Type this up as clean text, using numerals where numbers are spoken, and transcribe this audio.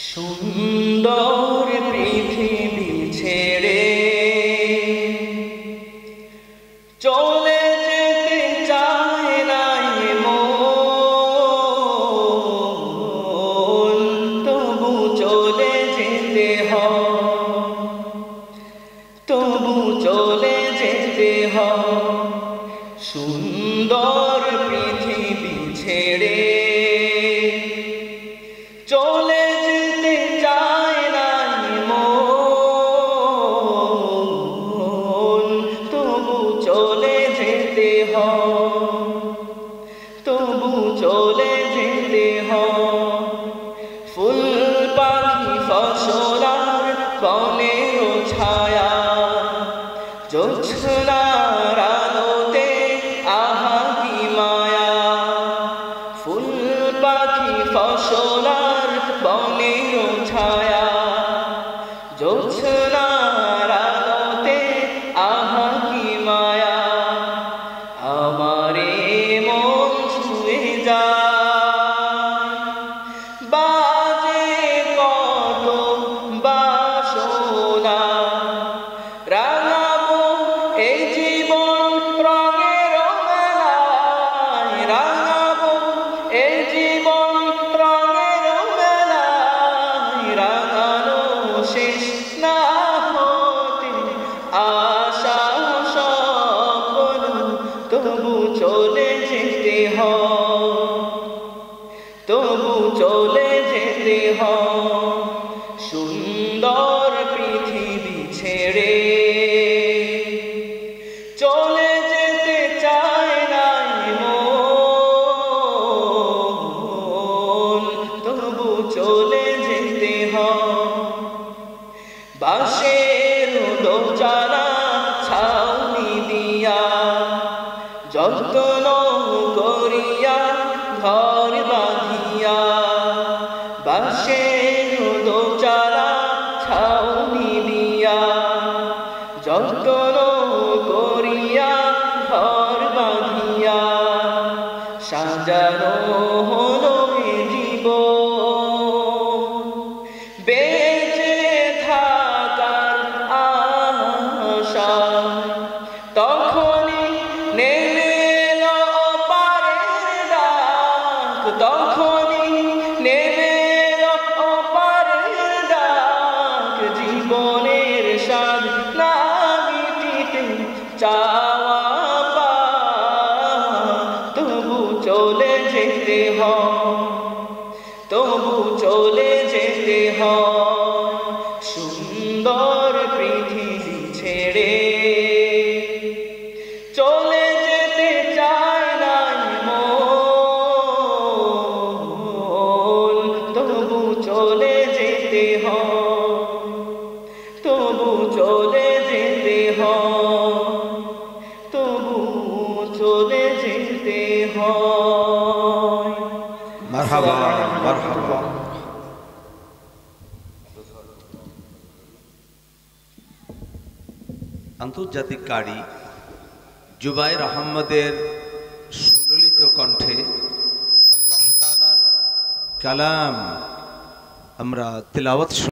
সুন্দর পৃথিবী ছেড়ে চলে যেতে চায় না মন, তবু চলে যেতে হয়, তবু চলে যেতে হয়। সুন্দর পৃথিবী ছেড়ে চলে যেতে চায় না মন, তবু চলে যেতে হয়, তবু চলে যেতে হয়। ফুল পাখি ফসল আর বনের ছায়া, জোছনার আলোতে আহা কি মায়া। ফুল পাখি ফসল আর বনের ছায়া, জোছনার আলোতে আহা কি মায়া। আমারে মন ছুঁয়ে যায়, বাজে কত বাসনা। রাঙাবো এই জীবন রঙের মেলায়, রাঙাবো এই জীবন রঙের মেলায়। রাঙানো শেষ না হতে আশা স্বপ্ন, তবু চলে যেতে হয়, তবু চলে যেতে হয়। সুন্দর পৃথিবী ছেড়ে চলে যেতে চায় না মন, তবু চলে যেতে হয়। বাঁশের দোচালা ছাউনি দিয়া, যত্ন করিয়া ঘর বাঁধিয়া। বাঁশের দোচালা ছাউনি দিয়া, যত্ন করিয়া ঘর বাঁধিয়া। সাজানো হলো এ জীবন, বেঁচে থাকার আশা। তখনই নেমে এলো অপারের ডাক, তখনই নেমে এলো অপারের ডাক। জীবনের স্বাদ না মিটিতে চাওয়া পাওয়া, তবু চলে যেতে হয়, তবু চলে যেতে হয়। সুন্দর পৃথিবী ছেড়ে চলে যেতে চায় না মন, তবু চলে যেতে হয়, তবু চলে যেতে হয়, তবু চলে যেতে হয়। মারহাবা মারহাবা। আন্তর্জাতিক কারি জুবাইর আহমদের সুললিত কণ্ঠে আল্লাহ তাআলার কালাম আমরা তিলাওয়াত